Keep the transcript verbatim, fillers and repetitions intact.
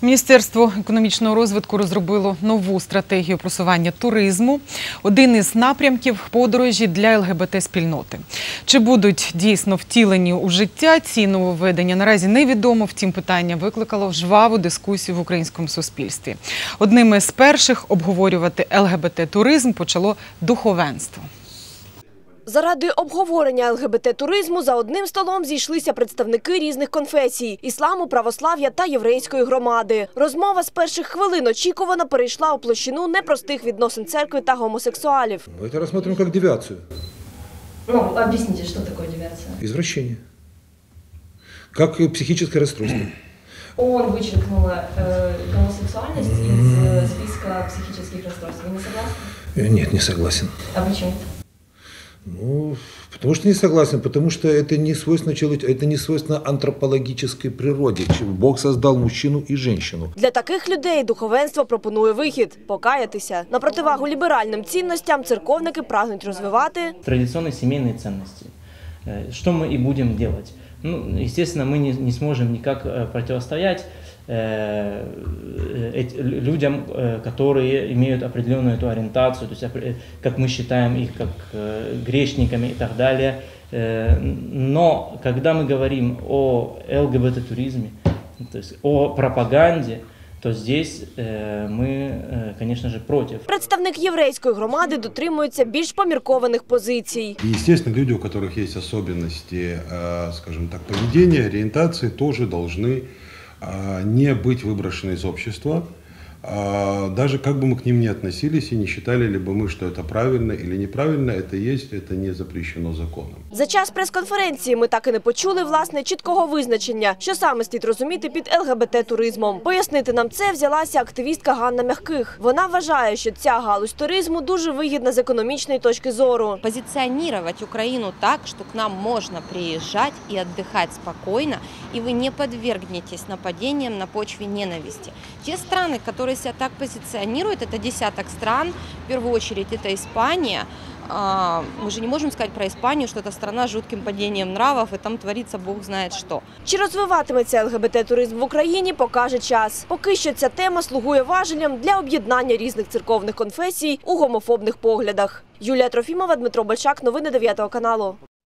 Міністерство економічного розвитку розробило нову стратегію просування туризму. Один із напрямків – подорожі для ЛГБТ-спільноти. Чи будуть дійсно втілені у життя ці нововведення, наразі невідомо. Втім, питання викликало жваву дискусію в українському суспільстві. Одним із перших обговорювати ЛГБТ-туризм почало духовенство. Заради обговорення ЛГБТ-туризму за одним столом зійшлися представники різних конфесій – ісламу, православ'я та єврейської громади. Розмова з перших хвилин очікувано перейшла у площину непростих відносин церкви та гомосексуалів. Это рассмотрим как девиацию. Ну, объясните, что такое девиация? Извращение. Как психическое расстройство. ООН вычеркнула э, гомосексуальность из э, списка психических расстройств. Вы не согласны? Нет, не согласен. А почему? Ну, потому что не согласен, потому что это не свойственно человеку, это не свойственно антропологической природе. Бог создал мужчину и женщину. Для таких людей духовенство пропонує вихід – покаятися. На противагу ліберальним цінностям церковники прагнуть розвивати традиционные семейные ценности. Что мы и будем делать? Ну, естественно, мы не, не сможем никак противостоять э, э, людям, э, которые имеют определенную эту ориентацию, то есть, как мы считаем их как э, грешниками и так далее. Э, но когда мы говорим о ЛГБТ-туризме, то есть о пропаганде, то здесь э, мы, э, конечно же, против. Представник єврейської громади дотримується більш поміркованих позицій. И, естественно, люди, у которых есть особенности, скажем так, поведения, ориентации, тоже должны не быть выброшены из общества. Даже как бы мы к ним ни относились и не считали ли бы мы, что это правильно или неправильно, это есть, это не запрещено законом. За час прес-конференції ми так і не почули, власне, чіткого визначення, що саме слід розуміти під ЛГБТ-туризмом. Пояснити нам це взялася активістка Ганна Мягких. Вона вважає, що ця галузь туризму дуже вигідна з економічної точки зору. Позиционировать Украину так, что к нам можно приезжать и отдыхать спокойно, и вы не подвергнетесь нападениям на почве ненависти. Те страны, которые себя так позиционируют, это десяток стран, в первую очередь это Испания. Мы же не можем сказать про Испанию, что это страна с жутким падением нравов, и там творится бог знает что. Чи розвиватиметься ЛГБТ-туризм в Україні, покаже час. Поки що ця тема слугує важелем для об'єднання різних церковних конфесій у гомофобних поглядах. Юлія Трофімова, Дмитро Большак, новини дев'ятого каналу.